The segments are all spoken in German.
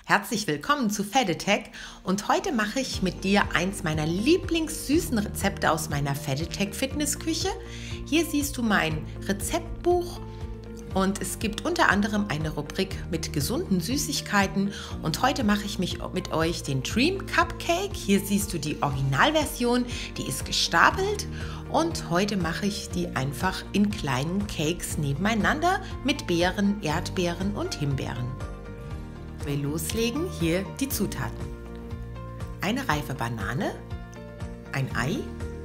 Herzlich willkommen zu Fedetec und heute mache ich mit dir eins meiner lieblingssüßen Rezepte aus meiner Fedetec Fitnessküche. Hier siehst du mein Rezeptbuch und es gibt unter anderem eine Rubrik mit gesunden Süßigkeiten und heute mache ich mit euch den Dream Cupcake. Hier siehst du die Originalversion, die ist gestapelt und heute mache ich die einfach in kleinen Cakes nebeneinander mit Beeren, Erdbeeren und Himbeeren. Wir loslegen, hier die Zutaten: eine reife Banane, ein Ei,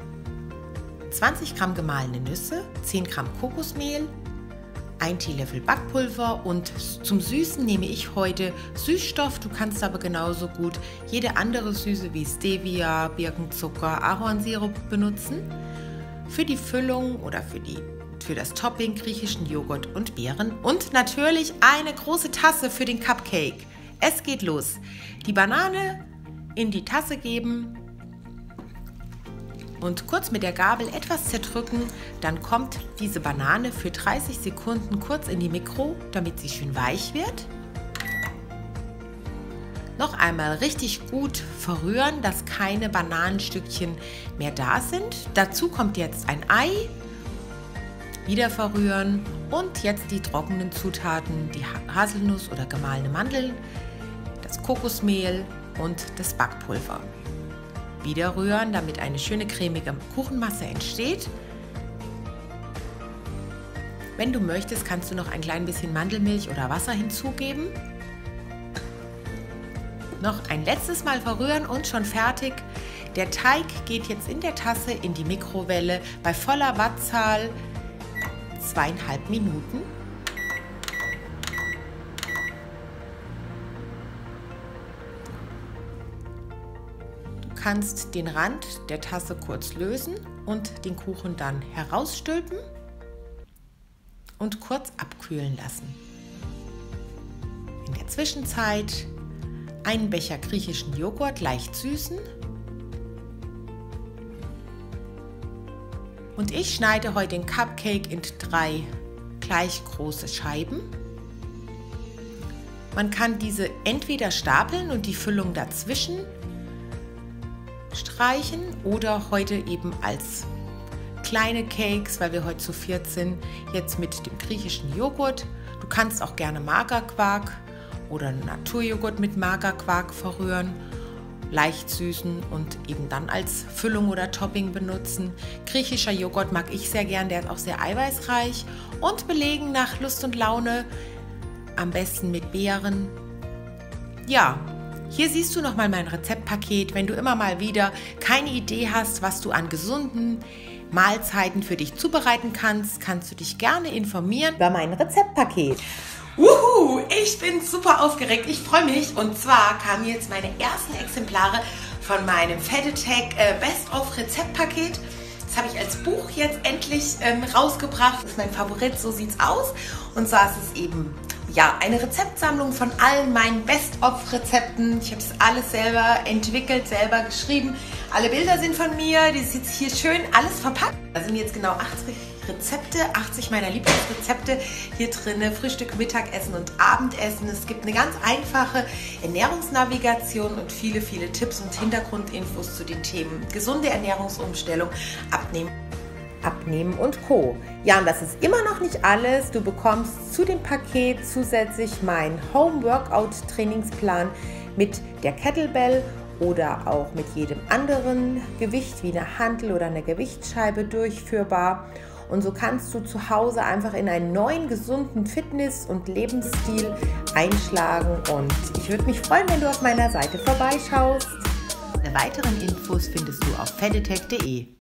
20 Gramm gemahlene Nüsse, 10 Gramm Kokosmehl, 1 Teelöffel Backpulver und zum Süßen nehme ich heute Süßstoff. Du kannst aber genauso gut jede andere Süße wie Stevia, Birkenzucker, Ahornsirup benutzen. Für die Füllung oder für das Topping griechischen Joghurt und Beeren und natürlich eine große Tasse für den Cupcake. Es geht los. Die Banane in die Tasse geben und kurz mit der Gabel etwas zerdrücken. Dann kommt diese Banane für 30 Sekunden kurz in die Mikro, damit sie schön weich wird. Noch einmal richtig gut verrühren, dass keine Bananenstückchen mehr da sind. Dazu kommt jetzt ein Ei. Wieder verrühren und jetzt die trockenen Zutaten, die Haselnuss oder gemahlene Mandeln, das Kokosmehl und das Backpulver. Wieder rühren, damit eine schöne cremige Kuchenmasse entsteht. Wenn du möchtest, kannst du noch ein klein bisschen Mandelmilch oder Wasser hinzugeben. Noch ein letztes Mal verrühren und schon fertig. Der Teig geht jetzt in der Tasse in die Mikrowelle bei voller Wattzahl 2,5 Minuten. Du kannst den Rand der Tasse kurz lösen und den Kuchen dann herausstülpen und kurz abkühlen lassen. In der Zwischenzeit einen Becher griechischen Joghurt leicht süßen. Und ich schneide heute den Cupcake in 3 gleich große Scheiben. Man kann diese entweder stapeln und die Füllung dazwischen streichen oder heute eben als kleine Cakes, weil wir heute zu viert sind, jetzt mit dem griechischen Joghurt. Du kannst auch gerne Magerquark oder Naturjoghurt mit Magerquark verrühren, leicht süßen und eben dann als Füllung oder Topping benutzen. Griechischer Joghurt mag ich sehr gern, der ist auch sehr eiweißreich und belegen nach Lust und Laune, am besten mit Beeren. Ja, hier siehst du nochmal mein Rezeptpaket. Wenn du immer mal wieder keine Idee hast, was du an gesunden Mahlzeiten für dich zubereiten kannst, kannst du dich gerne informieren über mein Rezeptpaket. Wuhu, ich bin super aufgeregt, ich freue mich und zwar kamen jetzt meine ersten Exemplare von meinem Fedetec Best-of Rezeptpaket. Das habe ich als Buch jetzt endlich rausgebracht, das ist mein Favorit, so sieht's aus und zwar ist es eben eine Rezeptsammlung von allen meinen Best-of Rezepten. Ich habe das alles selber entwickelt, selber geschrieben, alle Bilder sind von mir, das ist jetzt hier schön alles verpackt. Da sind jetzt genau 80 Rezepte, 80 meiner Lieblingsrezepte hier drin, Frühstück, Mittagessen und Abendessen. Es gibt eine ganz einfache Ernährungsnavigation und viele, viele Tipps und Hintergrundinfos zu den Themen gesunde Ernährungsumstellung, Abnehmen und Co. Ja, und das ist immer noch nicht alles. Du bekommst zu dem Paket zusätzlich meinen Home Workout Trainingsplan mit der Kettlebell oder auch mit jedem anderen Gewicht wie eine Hantel oder eine Gewichtsscheibe durchführbar. Und so kannst du zu Hause einfach in einen neuen, gesunden Fitness- und Lebensstil einschlagen. Und ich würde mich freuen, wenn du auf meiner Seite vorbeischaust. Alle weiteren Infos findest du auf fedetec.de.